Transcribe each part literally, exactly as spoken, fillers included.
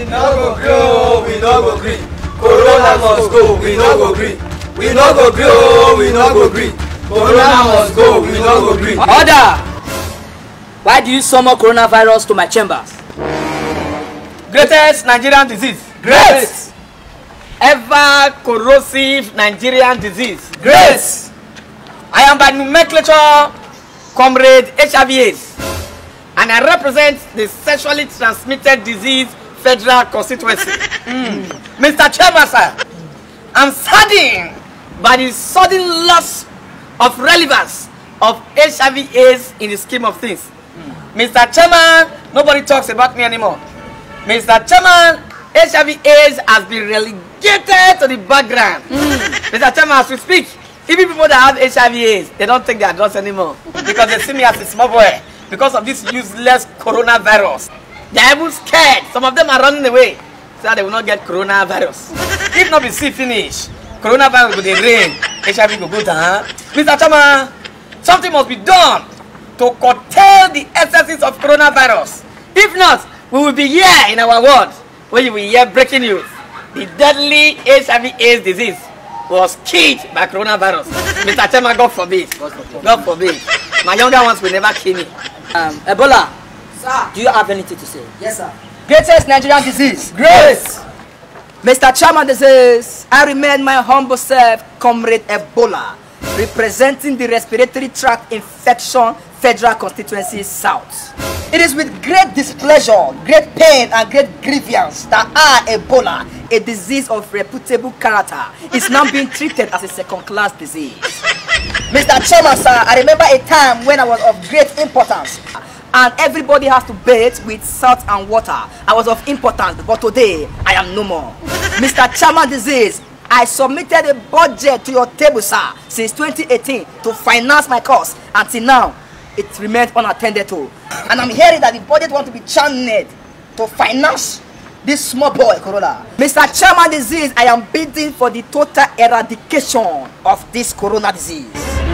no go grow, we no go green. Corona must go, we no go green. We no go grow, we no go green. Corona must go, we no go green. Order! Why do you summon coronavirus to my chambers? Greatest Nigerian disease. Great! Ever corrosive Nigerian disease. Great! I am by nomenclature Comrade H I V AIDS, and I represent the sexually transmitted disease federal constituency. mm. Mister Chairman, sir, I'm saddened by the sudden loss of relevance of H I V AIDS in the scheme of things. Mm. Mister Chairman, nobody talks about me anymore. Mister Chairman, H I V AIDS has been relegated to the background. Mm. Mister Chairman, as we speak, even people that have H I V AIDS, they don't take their drugs anymore because they see me as a small boy because of this useless coronavirus. They are even scared. Some of them are running away so that they will not get coronavirus. If not be see finish, coronavirus will dey reign, H I V will go down. Mister Chairman, something must be done to curtail the excesses of coronavirus. If not, we will be here in our world where you will hear breaking news. The deadly H I V AIDS disease was killed by coronavirus. Mister Chairman, God forbid. God forbid. My younger ones will never kill me. Um, Ebola, Sir. do you have anything to say? Yes, sir. Greatest Nigerian disease. Great. Mister Chairman, this is, I remain my humble self, Comrade Ebola, representing the respiratory tract infection federal constituency South. It is with great displeasure, great pain, and great grievance that I, Ebola, A disease of reputable character, is now being treated as a second-class disease. Mister Chairman, sir, I remember a time when I was of great importance, and everybody has to bathe with salt and water. I was of importance, but today I am no more. Mister Chairman disease, I submitted a budget to your table, sir, since twenty eighteen to finance my course. Until now, it remains unattended to. and I'm hearing that the budget want to be channeled to finance this small boy, Corona. Mister Chairman disease, I am bidding for the total eradication of this corona disease.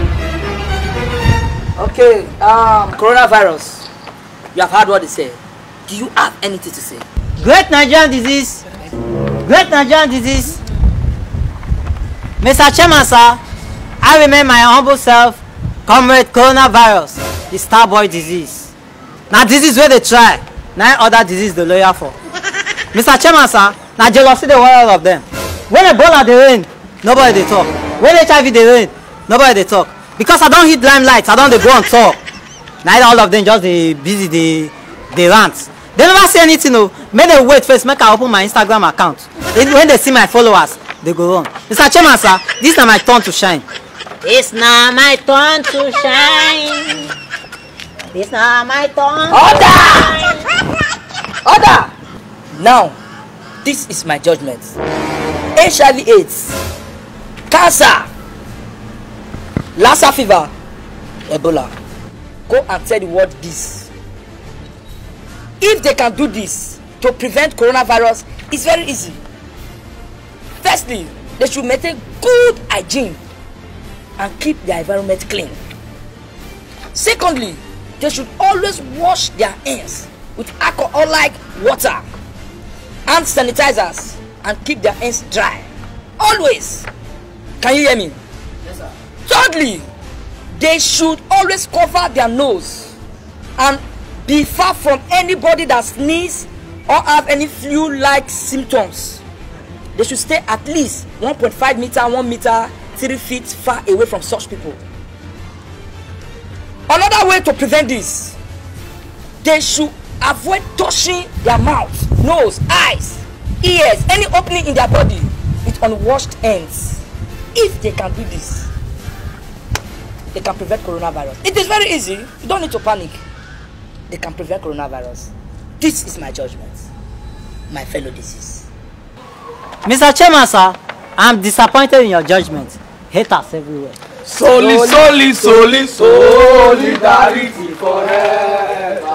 Okay, um, coronavirus. You have heard what they say. Do you have anything to say? Great Nigerian disease. Great Nigerian disease. Mister Chairman, sir, I remain my humble self, Comrade Coronavirus, the Starboy disease. Now disease where they try, nine other disease the lawyer for. Mister Chairman, sir, now jealousy the world of them. When Ebola they rain, nobody they talk. When H I V they rain, nobody they talk. Because I don't hit limelight, I don't they go on talk. Neither all of them just they busy they they rant. They never say anything. No, make them wait first. Make I open my Instagram account. When they see my followers, they go on. Mister Chairman, sir, this is my turn to shine. It's now my turn to shine. It's now my turn. Order! Order! Now, this is my judgment. H I V AIDS, cancer, Lassa fever, Ebola. Go and tell the world this. If they can do this to prevent coronavirus, it's very easy. Firstly, they should maintain good hygiene and keep their environment clean. Secondly, they should always wash their hands with alcohol-like water and sanitizers and keep their hands dry. Always. Can you hear me? Yes, sir. Thirdly, they should always cover their nose and be far from anybody that sneezes or have any flu-like symptoms. They should stay at least one point five meter, one meter, three feet far away from such people. Another way to prevent this, they should avoid touching their mouth, nose, eyes, ears, any opening in their body with unwashed hands. If they can do this, they can prevent coronavirus. It is very easy. You don't need to panic. They can prevent coronavirus. This is my judgment, my fellow disease. Mister Chairman, sir, I'm disappointed in your judgment. Haters everywhere. Soli, soli, soli, solidarity forever.